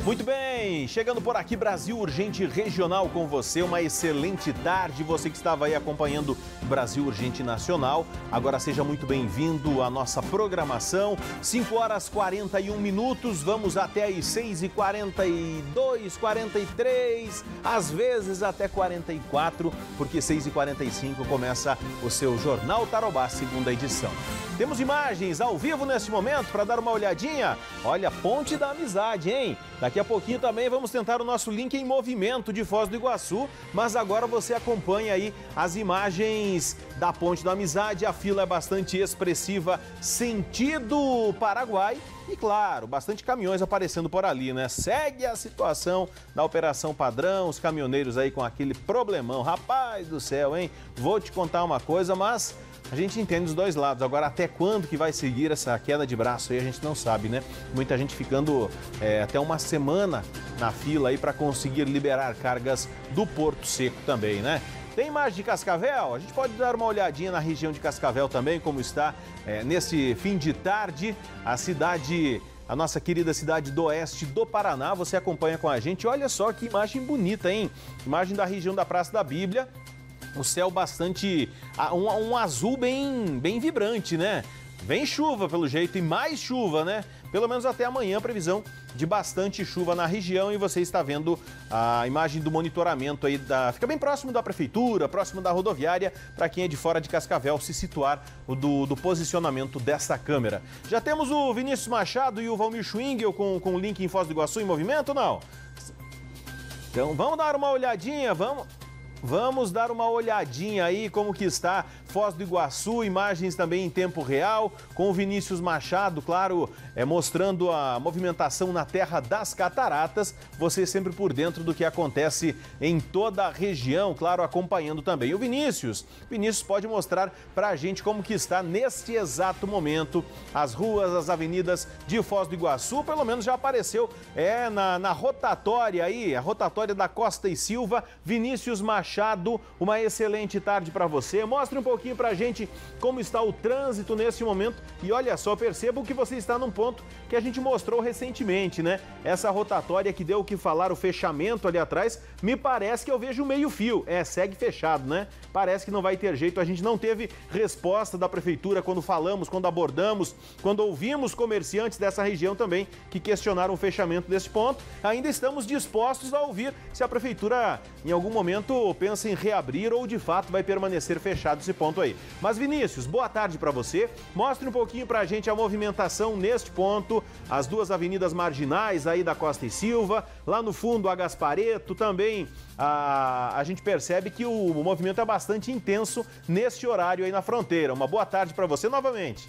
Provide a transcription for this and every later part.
Muito bem, chegando por aqui, Brasil Urgente Regional com você, uma excelente tarde, você que estava aí acompanhando o Brasil Urgente Nacional, agora seja muito bem-vindo à nossa programação, 5 horas 41 minutos, vamos até as 6h42, 43, às vezes até 44, porque 6h45 começa o seu Jornal Tarobá, segunda edição. Temos imagens ao vivo neste momento para dar uma olhadinha. Olha, Ponte da Amizade, hein? Daqui a pouquinho também vamos tentar o nosso link em movimento de Foz do Iguaçu, mas agora você acompanha aí as imagens da Ponte da Amizade. A fila é bastante expressiva, sentido Paraguai. E claro, bastante caminhões aparecendo por ali, né? Segue a situação da Operação Padrão, os caminhoneiros aí com aquele problemão. Rapaz do céu, hein? Vou te contar uma coisa, mas a gente entende os dois lados. Agora, até quando que vai seguir essa queda de braço aí, a gente não sabe, né? Muita gente ficando até uma semana na fila aí para conseguir liberar cargas do Porto Seco também, né? Tem imagem de Cascavel? A gente pode dar uma olhadinha na região de Cascavel também, como está nesse fim de tarde. A nossa querida cidade do oeste do Paraná, você acompanha com a gente. Olha só que imagem bonita, hein? Imagem da região da Praça da Bíblia. O céu bastante... um azul bem vibrante, né? Vem chuva pelo jeito e mais chuva, né? Pelo menos até amanhã, previsão de bastante chuva na região e você está vendo a imagem do monitoramento aí fica bem próximo da prefeitura, próximo da rodoviária, para quem é de fora de Cascavel se situar do posicionamento dessa câmera. Já temos o Vinícius Machado e o Valmir Schwingel com o link em Foz do Iguaçu em movimento, não? Então vamos dar uma olhadinha, Vamos dar uma olhadinha aí como que está Foz do Iguaçu, imagens também em tempo real, com o Vinícius Machado, claro, mostrando a movimentação na Terra das Cataratas, você sempre por dentro do que acontece em toda a região, claro, acompanhando também. E o Vinícius pode mostrar pra gente como que está neste exato momento as ruas, as avenidas de Foz do Iguaçu, pelo menos já apareceu na rotatória aí, a rotatória da Costa e Silva, Vinícius Machado, uma excelente tarde para você. Mostre um pouquinho pra gente como está o trânsito nesse momento e olha só, percebo que você está num ponto que a gente mostrou recentemente, né? Essa rotatória que deu o que falar, o fechamento ali atrás, me parece que eu vejo meio fio. Segue fechado, né? Parece que não vai ter jeito. A gente não teve resposta da prefeitura quando falamos, quando abordamos, quando ouvimos comerciantes dessa região também que questionaram o fechamento desse ponto. Ainda estamos dispostos a ouvir se a prefeitura em algum momento pensa em reabrir ou de fato vai permanecer fechado esse ponto aí. Mas Vinícius, boa tarde para você. Mostre um pouquinho pra gente a movimentação neste ponto, as duas avenidas marginais aí da Costa e Silva, lá no fundo a Gaspareto também. A gente percebe que o movimento é bastante intenso neste horário aí na fronteira. Uma boa tarde para você novamente.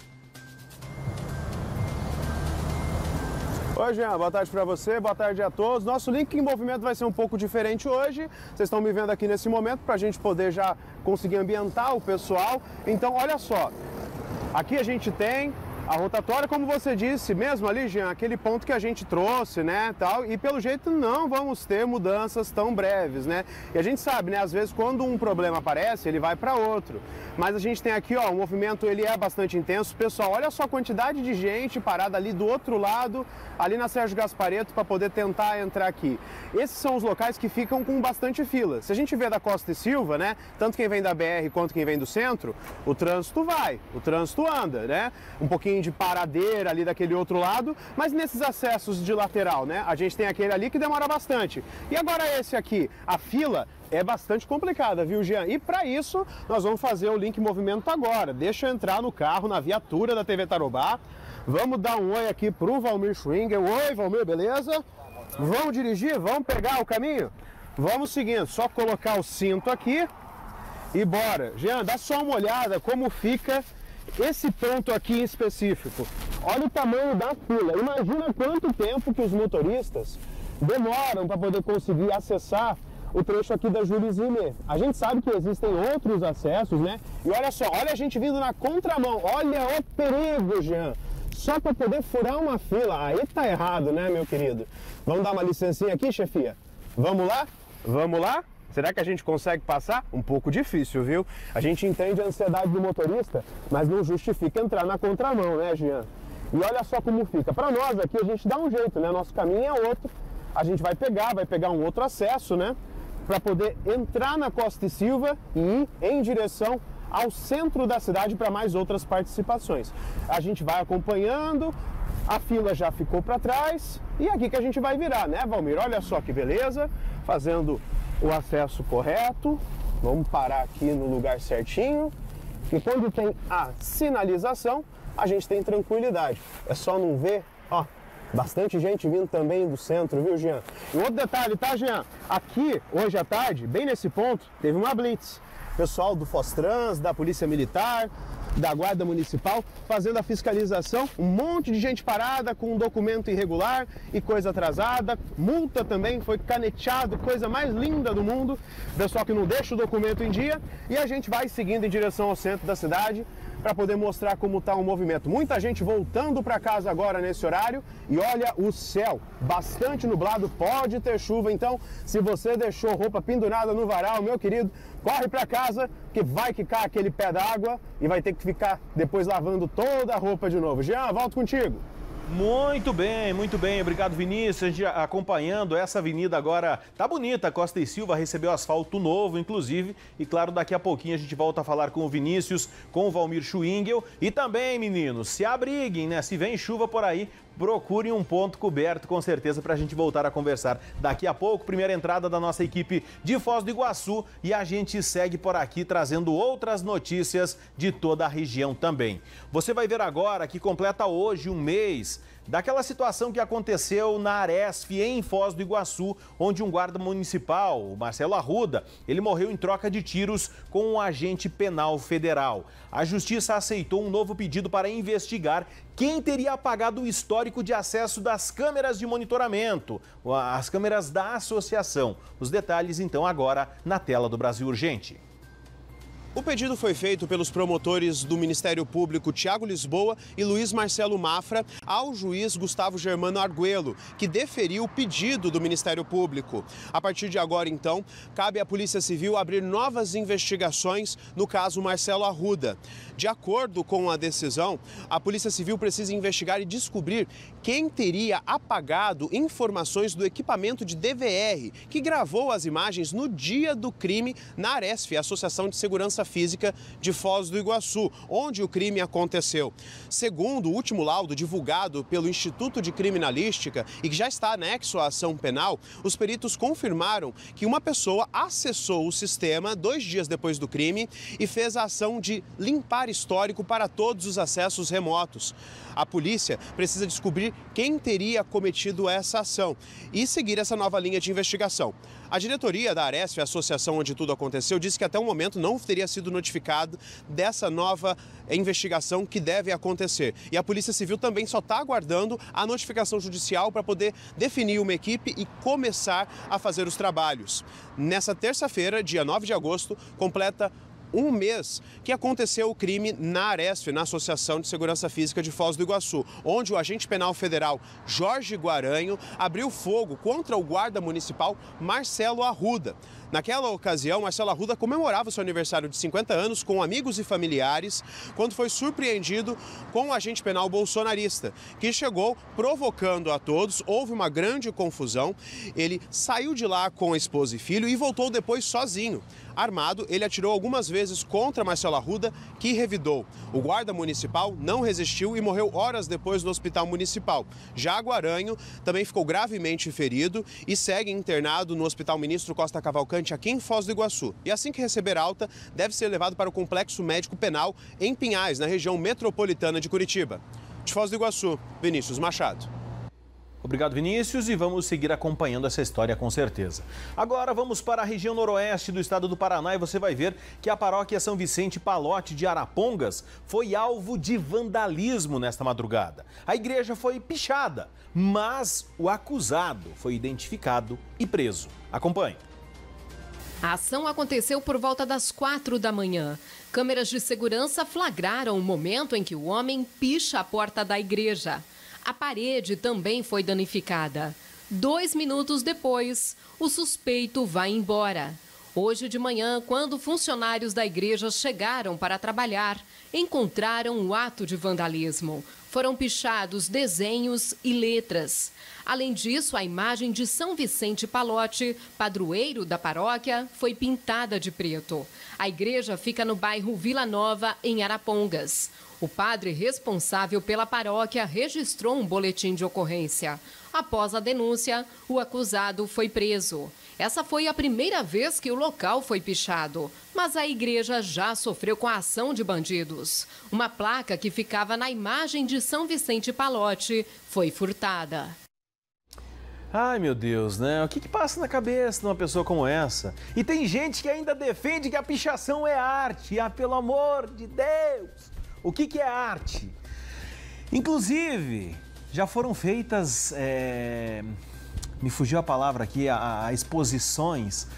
Oi, Jean, boa tarde para você, boa tarde a todos. Nosso link em movimento vai ser um pouco diferente hoje. Vocês estão me vendo aqui nesse momento para a gente poder já conseguir ambientar o pessoal. Então, olha só, aqui a gente tem a rotatória, como você disse mesmo ali, Jean, aquele ponto que a gente trouxe, né, tal, e pelo jeito não vamos ter mudanças tão breves, né? E a gente sabe, né, às vezes quando um problema aparece, ele vai para outro. Mas a gente tem aqui, ó, o movimento ele é bastante intenso. Pessoal, olha só a quantidade de gente parada ali do outro lado, ali na Sérgio Gaspareto, para poder tentar entrar aqui. Esses são os locais que ficam com bastante fila. Se a gente vê da Costa e Silva, né, tanto quem vem da BR quanto quem vem do centro, o trânsito anda, né? Um pouquinho de paradeira ali daquele outro lado, mas nesses acessos de lateral, né? A gente tem aquele ali que demora bastante. E agora esse aqui, a fila é bastante complicada, viu, Jean? E para isso, nós vamos fazer o link movimento agora. Deixa eu entrar no carro, na viatura da TV Tarobá. Vamos dar um oi aqui pro Valmir Schwingel. Oi, Valmir, beleza? Vamos dirigir? Vamos pegar o caminho? Vamos seguindo, só colocar o cinto aqui e bora. Jean, dá só uma olhada como fica esse ponto aqui em específico. Olha o tamanho da fila. Imagina quanto tempo que os motoristas demoram para poder conseguir acessar o trecho aqui da Júlio Zimmer. A gente sabe que existem outros acessos, né? E olha só, olha a gente vindo na contramão. Olha o perigo, Jean. Só para poder furar uma fila. Aí tá errado, né, meu querido? Vamos dar uma licencinha aqui, chefia? Vamos lá? Vamos lá? Será que a gente consegue passar? Um pouco difícil, viu? A gente entende a ansiedade do motorista, mas não justifica entrar na contramão, né, Jean? E olha só como fica. Para nós aqui, a gente dá um jeito, né? Nosso caminho é outro. a gente vai pegar um outro acesso, né? Para poder entrar na Costa e Silva e ir em direção ao centro da cidade para mais outras participações. A gente vai acompanhando, a fila já ficou para trás e é aqui que a gente vai virar, né, Valmir? Olha só que beleza, fazendo o acesso correto. Vamos parar aqui no lugar certinho. E quando tem a sinalização, a gente tem tranquilidade. É só não ver, ó, bastante gente vindo também do centro, viu, Jean? E outro detalhe, tá, Jean? Aqui, hoje à tarde, bem nesse ponto, teve uma blitz. Pessoal do Fostrans, da Polícia Militar, da Guarda Municipal, fazendo a fiscalização. Um monte de gente parada com um documento irregular e coisa atrasada. Multa também, foi caneteado, coisa mais linda do mundo. Pessoal que não deixa o documento em dia. E a gente vai seguindo em direção ao centro da cidade para poder mostrar como está o movimento. Muita gente voltando para casa agora nesse horário e olha o céu, bastante nublado, pode ter chuva, então se você deixou roupa pendurada no varal, meu querido, corre para casa que vai quicar aquele pé d'água e vai ter que ficar depois lavando toda a roupa de novo. Jean, volto contigo. Muito bem, obrigado, Vinícius. A gente acompanhando essa avenida agora, tá bonita, Costa e Silva recebeu asfalto novo, inclusive, e claro, daqui a pouquinho a gente volta a falar com o Vinícius, com o Valmir Schwingel e também, meninos, se abriguem, né, se vem chuva por aí, procurem um ponto coberto, com certeza, para a gente voltar a conversar daqui a pouco. Primeira entrada da nossa equipe de Foz do Iguaçu e a gente segue por aqui trazendo outras notícias de toda a região também. Você vai ver agora que completa hoje um mês daquela situação que aconteceu na Aresf, em Foz do Iguaçu, onde um guarda municipal, o Marcelo Arruda, ele morreu em troca de tiros com um agente penal federal. A justiça aceitou um novo pedido para investigar quem teria apagado o histórico de acesso das câmeras de monitoramento, as câmeras da associação. Os detalhes, então, agora na tela do Brasil Urgente. O pedido foi feito pelos promotores do Ministério Público Tiago Lisboa e Luiz Marcelo Mafra ao juiz Gustavo Germano Arguello, que deferiu o pedido do Ministério Público. A partir de agora, então, cabe à Polícia Civil abrir novas investigações no caso Marcelo Arruda. De acordo com a decisão, a Polícia Civil precisa investigar e descobrir quem teria apagado informações do equipamento de DVR que gravou as imagens no dia do crime na Aresf, a Associação de Segurança Física de Foz do Iguaçu, onde o crime aconteceu. Segundo o último laudo divulgado pelo Instituto de Criminalística e que já está anexo à ação penal, os peritos confirmaram que uma pessoa acessou o sistema 2 dias depois do crime e fez a ação de limpar histórico para todos os acessos remotos. A polícia precisa descobrir quem teria cometido essa ação e seguir essa nova linha de investigação. A diretoria da Aresf, a associação onde tudo aconteceu, disse que até o momento não teria sido notificado dessa nova investigação que deve acontecer. E a Polícia Civil também só está aguardando a notificação judicial para poder definir uma equipe e começar a fazer os trabalhos. Nessa terça-feira, dia 9 de agosto, completa um mês que aconteceu o crime na Aresf, na Associação de Segurança Física de Foz do Iguaçu, onde o agente penal federal Jorge Guaranho abriu fogo contra o guarda municipal Marcelo Arruda. Naquela ocasião, Marcelo Arruda comemorava o seu aniversário de 50 anos com amigos e familiares, quando foi surpreendido com o agente penal bolsonarista, que chegou provocando a todos. Houve uma grande confusão. Ele saiu de lá com a esposa e filho e voltou depois sozinho. Armado, ele atirou algumas vezes contra Marcelo Arruda, que revidou. O guarda municipal não resistiu e morreu horas depois no hospital municipal. Já Guaranho também ficou gravemente ferido e segue internado no Hospital Ministro Costa Cavalcante, aqui em Foz do Iguaçu. E assim que receber alta, deve ser levado para o Complexo Médico Penal em Pinhais, na região metropolitana de Curitiba. De Foz do Iguaçu, Vinícius Machado. Obrigado, Vinícius, e vamos seguir acompanhando essa história com certeza. Agora vamos para a região noroeste do estado do Paraná e você vai ver que a paróquia São Vicente Palote de Arapongas foi alvo de vandalismo nesta madrugada. A igreja foi pichada, mas o acusado foi identificado e preso. Acompanhe. A ação aconteceu por volta das 4 da manhã. Câmeras de segurança flagraram o momento em que o homem picha a porta da igreja. A parede também foi danificada. 2 minutos depois, o suspeito vai embora. Hoje de manhã, quando funcionários da igreja chegaram para trabalhar, encontraram um ato de vandalismo. Foram pichados desenhos e letras. Além disso, a imagem de São Vicente Pallotti, padroeiro da paróquia, foi pintada de preto. A igreja fica no bairro Vila Nova, em Arapongas. O padre responsável pela paróquia registrou um boletim de ocorrência. Após a denúncia, o acusado foi preso. Essa foi a primeira vez que o local foi pichado, mas a igreja já sofreu com a ação de bandidos. Uma placa que ficava na imagem de São Vicente Pallotti foi furtada. Ai, meu Deus, né? O que passa na cabeça de uma pessoa como essa? E tem gente que ainda defende que a pichação é arte. Ah, pelo amor de Deus! O que é arte? Inclusive, já foram feitas... Me fugiu a palavra aqui, exposições.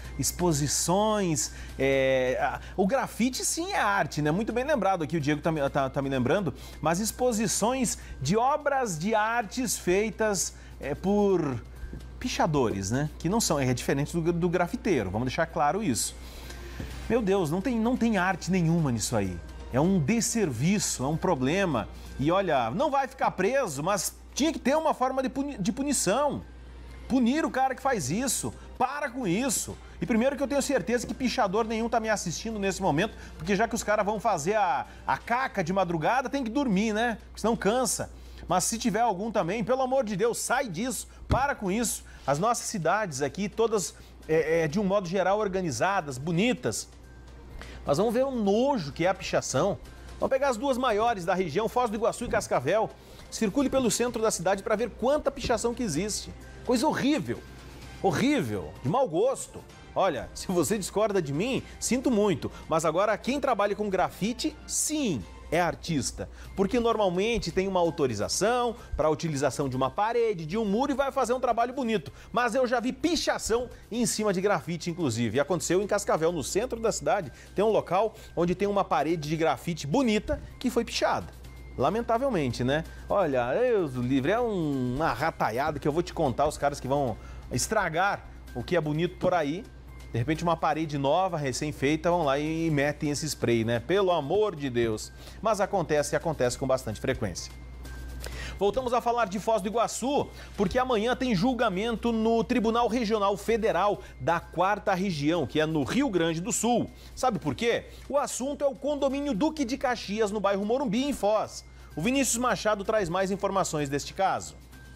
O grafite sim é arte, né? Muito bem lembrado aqui, o Diego tá me lembrando, mas exposições de obras de artes feitas por pichadores, né? Que não são, é diferente do grafiteiro, vamos deixar claro isso. Meu Deus, não tem arte nenhuma nisso aí. É um desserviço, é um problema. E olha, não vai ficar preso, mas tinha que ter uma forma de punição. Punir o cara que faz isso. Para com isso. E primeiro que eu tenho certeza que pichador nenhum tá me assistindo nesse momento, porque já que os caras vão fazer a caca de madrugada, tem que dormir, né? Porque senão cansa. Mas se tiver algum também, pelo amor de Deus, sai disso. Para com isso. As nossas cidades aqui, todas de um modo geral organizadas, bonitas. Mas vamos ver o nojo que é a pichação. Vamos pegar as duas maiores da região, Foz do Iguaçu e Cascavel. Circule pelo centro da cidade para ver quanta pichação que existe. Coisa horrível, horrível, de mau gosto. Olha, se você discorda de mim, sinto muito. Mas agora quem trabalha com grafite, sim, é artista. Porque normalmente tem uma autorização para a utilização de uma parede, de um muro e vai fazer um trabalho bonito. Mas eu já vi pichação em cima de grafite, inclusive. E aconteceu em Cascavel, no centro da cidade. Tem um local onde tem uma parede de grafite bonita que foi pichada. Lamentavelmente, né? Olha, Deus do livre, é uma rataiada que eu vou te contar, os caras que vão estragar o que é bonito por aí. De repente uma parede nova, recém-feita, vão lá e metem esse spray, né? Pelo amor de Deus. Mas acontece e acontece com bastante frequência. Voltamos a falar de Foz do Iguaçu, porque amanhã tem julgamento no Tribunal Regional Federal da 4ª Região, que é no Rio Grande do Sul. Sabe por quê? O assunto é o condomínio Duque de Caxias, no bairro Morumbi, em Foz. O Vinícius Machado traz mais informações deste caso.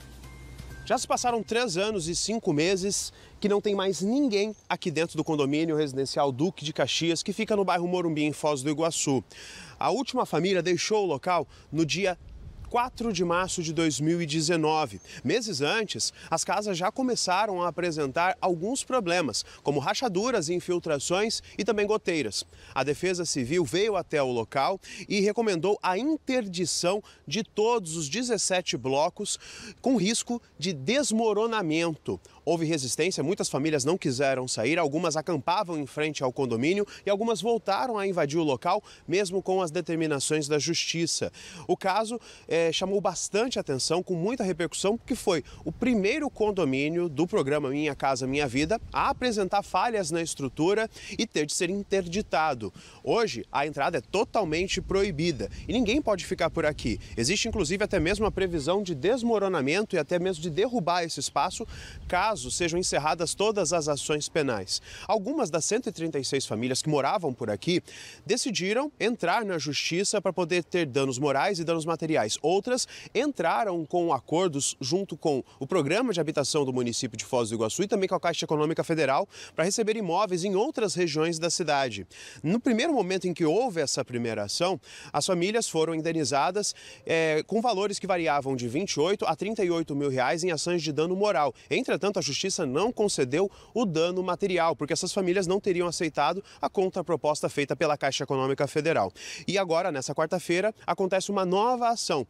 Já se passaram 3 anos e 5 meses que não tem mais ninguém aqui dentro do condomínio residencial Duque de Caxias, que fica no bairro Morumbi, em Foz do Iguaçu. A última família deixou o local no dia 4 de março de 2019. Meses antes, as casas já começaram a apresentar alguns problemas, como rachaduras, infiltrações e também goteiras. A Defesa Civil veio até o local e recomendou a interdição de todos os 17 blocos com risco de desmoronamento. Houve resistência, muitas famílias não quiseram sair, algumas acampavam em frente ao condomínio e algumas voltaram a invadir o local, mesmo com as determinações da Justiça. O caso chamou bastante atenção, com muita repercussão, porque foi o primeiro condomínio do programa Minha Casa Minha Vida a apresentar falhas na estrutura e ter de ser interditado. Hoje, a entrada é totalmente proibida e ninguém pode ficar por aqui. Existe, inclusive, até mesmo a previsão de desmoronamento e até mesmo de derrubar esse espaço, caso sejam encerradas todas as ações penais. Algumas das 136 famílias que moravam por aqui decidiram entrar na justiça para poder ter danos morais e danos materiais. Outras entraram com acordos junto com o Programa de Habitação do município de Foz do Iguaçu e também com a Caixa Econômica Federal para receber imóveis em outras regiões da cidade. No primeiro momento em que houve essa primeira ação, as famílias foram indenizadas com valores que variavam de 28 a 38 mil reais em ações de dano moral. Entretanto, a Justiça não concedeu o dano material, porque essas famílias não teriam aceitado a contraproposta feita pela Caixa Econômica Federal. E agora, nessa quarta-feira, acontece uma nova ação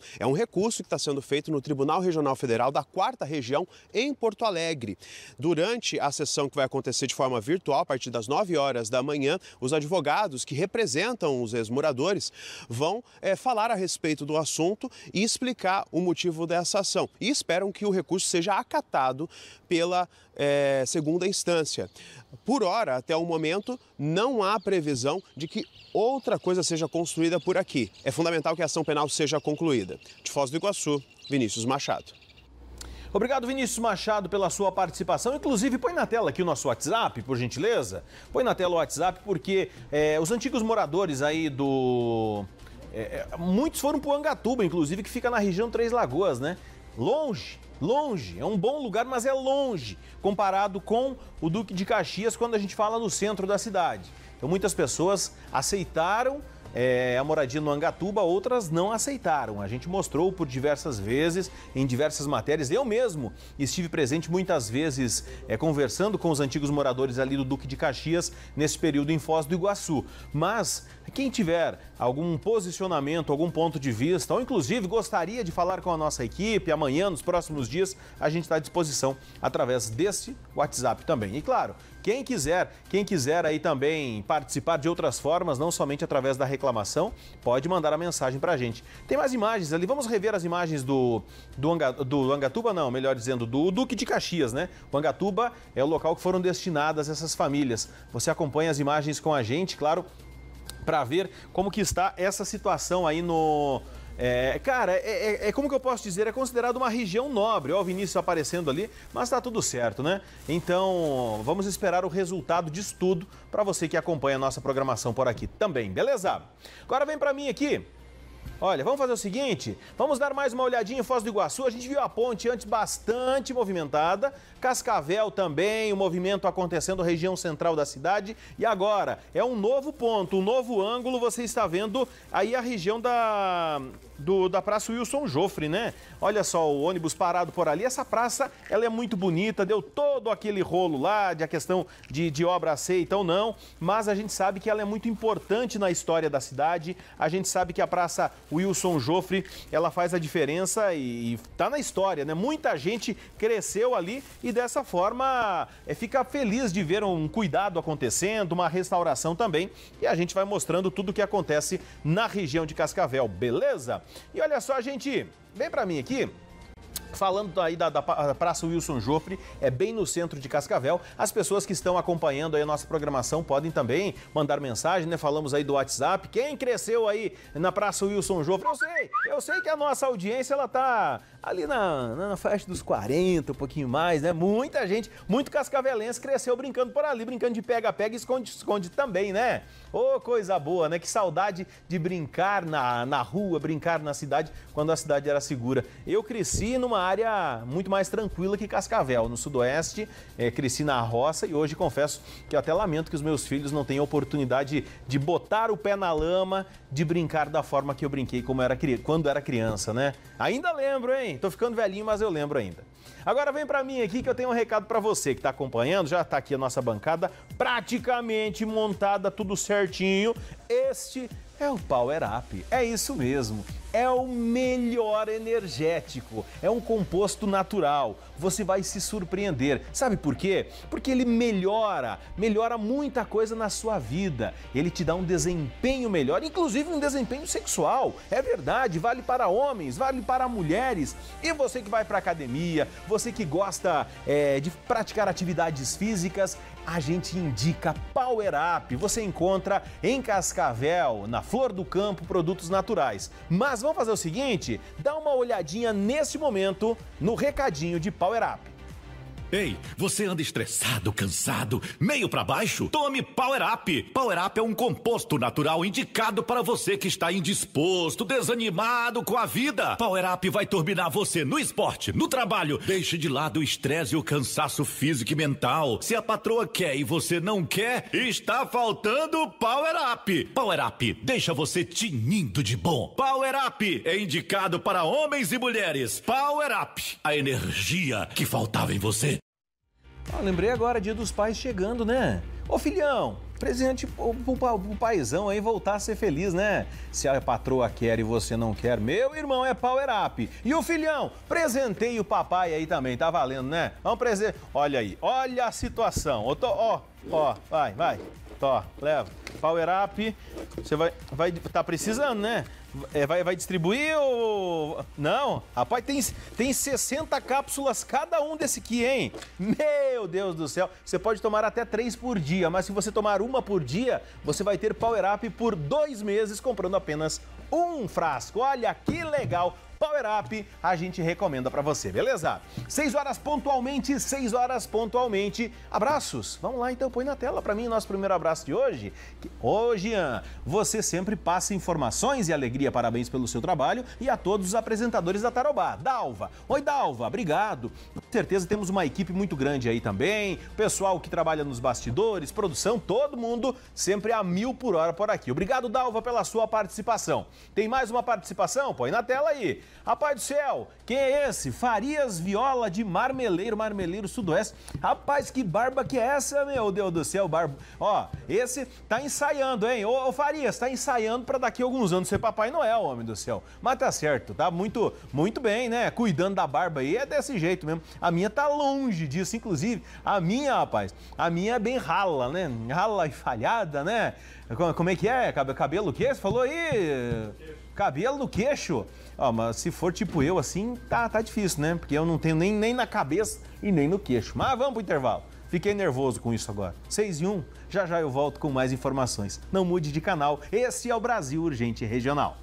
É um recurso que está sendo feito no Tribunal Regional Federal da 4ª Região em Porto Alegre. Durante a sessão que vai acontecer de forma virtual, a partir das 9 horas da manhã, os advogados que representam os ex-moradores vão falar a respeito do assunto e explicar o motivo dessa ação. E esperam que o recurso seja acatado pela segunda instância. Por hora, até o momento, não há previsão de que outra coisa seja construída por aqui. É fundamental que a ação penal seja concluída. De Foz do Iguaçu, Vinícius Machado. Obrigado, Vinícius Machado, pela sua participação. Inclusive, põe na tela aqui o nosso WhatsApp, por gentileza. Põe na tela o WhatsApp, porque os antigos moradores aí do... muitos foram para o Angatuba, inclusive, que fica na região Três Lagoas, né? Longe, é um bom lugar, mas é longe, comparado com o Duque de Caxias, quando a gente fala no centro da cidade. Então, muitas pessoas aceitaram a moradia no Angatuba, outras não aceitaram. A gente mostrou por diversas vezes, em diversas matérias. Eu mesmo estive presente muitas vezes conversando com os antigos moradores ali do Duque de Caxias nesse período em Foz do Iguaçu. Mas quem tiver algum posicionamento, algum ponto de vista, ou inclusive gostaria de falar com a nossa equipe amanhã, nos próximos dias, a gente está à disposição através desse WhatsApp também. E claro, quem quiser aí também participar de outras formas, não somente através da reclamação, pode mandar a mensagem para a gente. Tem mais imagens ali, vamos rever as imagens do Angatuba, não, melhor dizendo, do Duque de Caxias, né? O Angatuba é o local que foram destinadas essas famílias. Você acompanha as imagens com a gente, claro, para ver como que está essa situação aí no... como que eu posso dizer? É considerado uma região nobre. Ó, o Vinícius aparecendo ali, mas tá tudo certo, né? Então, vamos esperar o resultado disso tudo para você que acompanha a nossa programação por aqui também, beleza? Agora vem para mim aqui. Olha, vamos fazer o seguinte, vamos dar mais uma olhadinha em Foz do Iguaçu. A gente viu a ponte antes bastante movimentada, Cascavel também, o movimento acontecendo na região central da cidade. E agora, é um novo ponto, um novo ângulo, você está vendo aí a região da Praça Wilson Joffre, né? Olha só, o ônibus parado por ali. Essa praça, ela é muito bonita, deu todo aquele rolo lá, de a questão de obra aceita ou não, mas a gente sabe que ela é muito importante na história da cidade. A gente sabe que a Praça Wilson Joffre, ela faz a diferença e tá na história, né? Muita gente cresceu ali e dessa forma fica feliz de ver um cuidado acontecendo, uma restauração também, e a gente vai mostrando tudo o que acontece na região de Cascavel, beleza? E olha só, gente, vem pra mim aqui. Falando aí da Praça Wilson Joffre, é bem no centro de Cascavel. As pessoas que estão acompanhando aí a nossa programação podem também mandar mensagem, né? Falamos aí do WhatsApp. Quem cresceu aí na Praça Wilson Joffre? Eu sei que a nossa audiência, ela tá ali na faixa dos 40, um pouquinho mais, né? Muita gente, muito cascavelense cresceu brincando por ali, brincando de pega-pega e esconde-esconde também, né? Ô, coisa boa, né? Que saudade de brincar na rua, brincar na cidade, quando a cidade era segura. Eu cresci numa área muito mais tranquila que Cascavel, no sudoeste, cresci na roça e hoje confesso que eu até lamento que os meus filhos não tenham oportunidade de botar o pé na lama, de brincar da forma que eu brinquei quando era criança, né? Ainda lembro, hein? Tô ficando velhinho, mas eu lembro ainda. Agora vem pra mim aqui que eu tenho um recado pra você que tá acompanhando, já tá aqui a nossa bancada praticamente montada, tudo certinho. Este é o Power Up, é isso mesmo. É o melhor energético, é um composto natural, você vai se surpreender. Sabe por quê? Porque ele melhora muita coisa na sua vida. Ele te dá um desempenho melhor, inclusive um desempenho sexual. É verdade, vale para homens, vale para mulheres. E você que vai para academia, você que gosta de praticar atividades físicas, a gente indica Power Up. Você encontra em Cascavel, na Flor do Campo, produtos naturais. Mas vamos fazer o seguinte, dá uma olhadinha nesse momento no recadinho de Power Up. Ei, você anda estressado, cansado, meio pra baixo? Tome Power Up. Power Up é um composto natural indicado para você que está indisposto, desanimado com a vida. Power Up vai turbinar você no esporte, no trabalho. Deixe de lado o estresse e o cansaço físico e mental. Se a patroa quer e você não quer, está faltando Power Up. Power Up deixa você tinindo de bom. Power Up é indicado para homens e mulheres. Power Up, a energia que faltava em você. Lembrei agora, Dia dos Pais chegando, né? Ô filhão, Presente pro paizão aí voltar a ser feliz, né? Se a patroa quer e você não quer, meu irmão, é Power Up. E o filhão, presentei o papai aí também, tá valendo, né? Vamos presente. Olha aí, olha a situação. Ó, vai. Tó, leva. Power Up, você tá precisando, né? Vai distribuir ou... Não, rapaz, tem 60 cápsulas cada um desse aqui, hein? Meu Deus do céu, você pode tomar até 3 por dia, mas se você tomar uma por dia, você vai ter Power Up por 2 meses comprando apenas um frasco. Olha que legal! Power Up, a gente recomenda pra você, beleza? 6 horas pontualmente. Abraços. Vamos lá então, põe na tela pra mim o nosso primeiro abraço de hoje. Ô, Jean, você sempre passa informações e alegria. Parabéns pelo seu trabalho e a todos os apresentadores da Tarobá. Dalva. Oi, Dalva, obrigado. Com certeza temos uma equipe muito grande aí também. Pessoal que trabalha nos bastidores, produção, todo mundo sempre a 1000 por hora por aqui. Obrigado, Dalva, pela sua participação. Tem mais uma participação? Põe na tela aí. Rapaz do céu, quem é esse? Farias Viola de Marmeleiro Sudoeste. Rapaz, que barba que é essa, meu Deus do céu, barba. Ó, esse tá ensaiando, hein? Ô Farias, tá ensaiando pra daqui a alguns anos ser Papai Noel, homem do céu. Mas tá certo, tá muito bem, né? Cuidando da barba aí, é desse jeito mesmo. A minha tá longe disso, inclusive. A minha, rapaz, a minha é bem rala, né? Rala e falhada, né? Como é que é? Cabelo o quê? Você falou aí? Cabelo no queixo. Ó, mas se for tipo eu assim, tá difícil, né? Porque eu não tenho nem na cabeça e nem no queixo. Mas vamos pro intervalo. Fiquei nervoso com isso agora. 6:01, já eu volto com mais informações. Não mude de canal, esse é o Brasil Urgente Regional.